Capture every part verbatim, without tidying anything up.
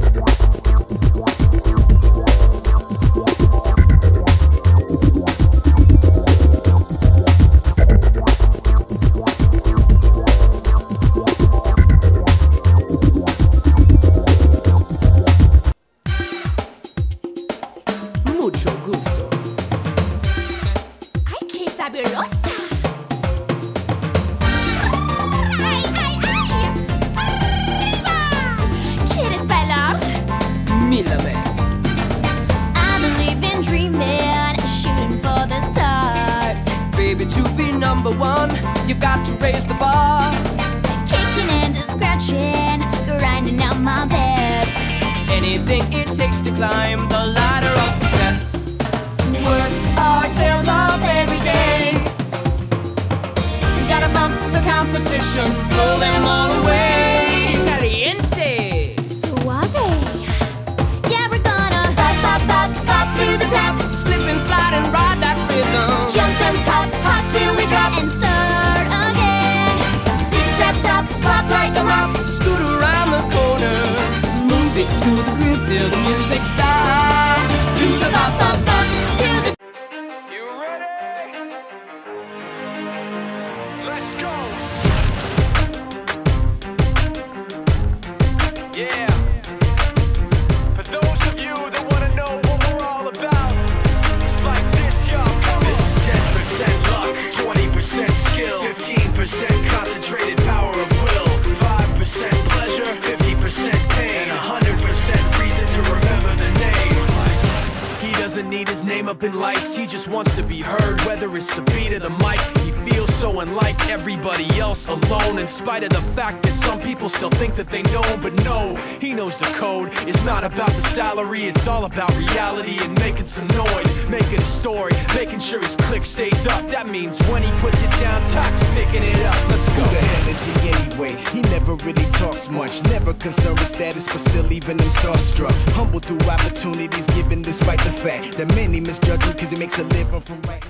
In spite of the fact that some people still think that they know, but no, he knows the code. It's not about the salary, it's all about reality and making some noise, making a story, making sure his click stays up. That means when he puts it down, Tox picking it up. Let's go. Who the hell is he anyway? He never really talks much, never concerned with status, but still leaving him starstruck. Humble through opportunities given despite the fact that many misjudge him because he makes a living from writing.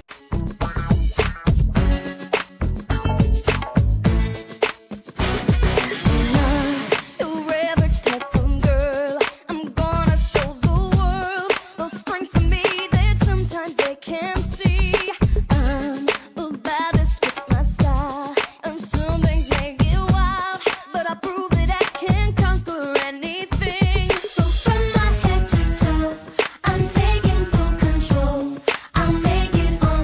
I'm taking full control. I'll make it on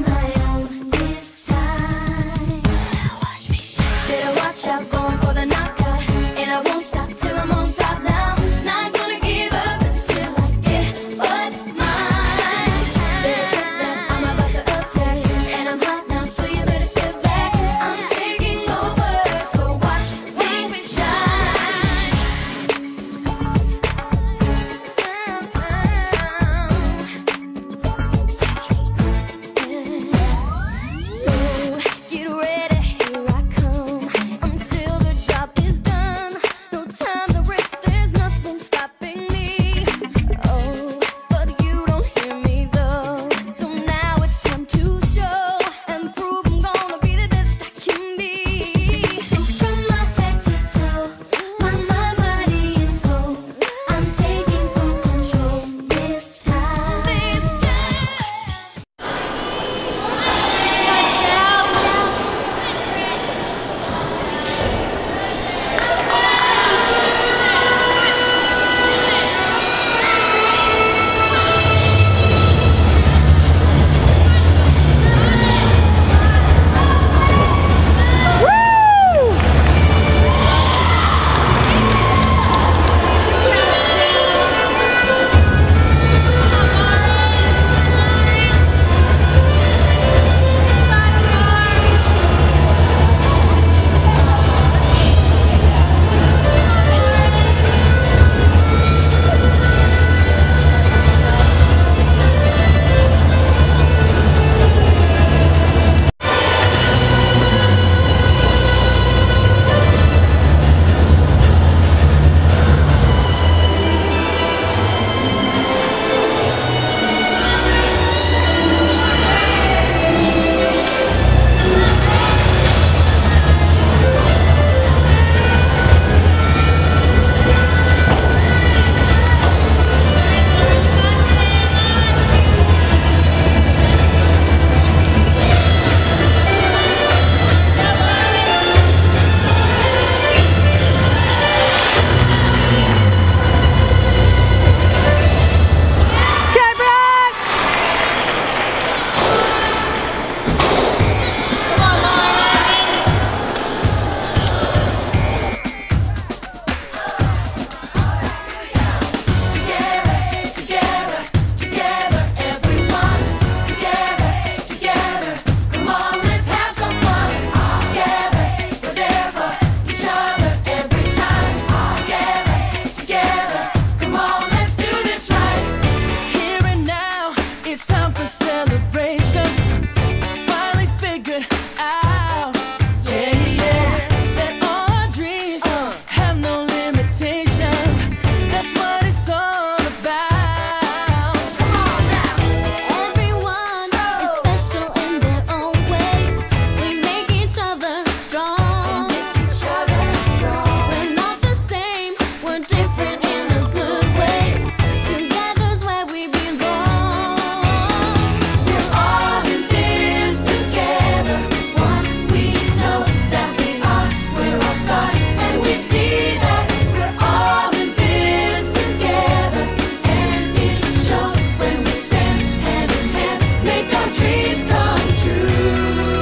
we're different in a good way. Together's where we belong. We're all in this together. Once we know that we are, we're all stars, and we see that we're all in this together. And it shows when we stand hand in hand, make our dreams come true.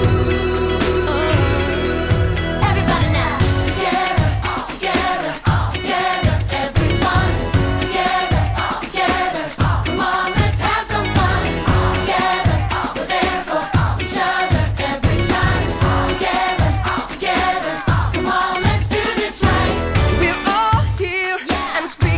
Everybody now, together, all together, all together, everyone, together, all together. Come on, let's have some fun. All together, we're there for each other every time. All together, all together. Come on, let's do this right. We're all here Yeah. and speak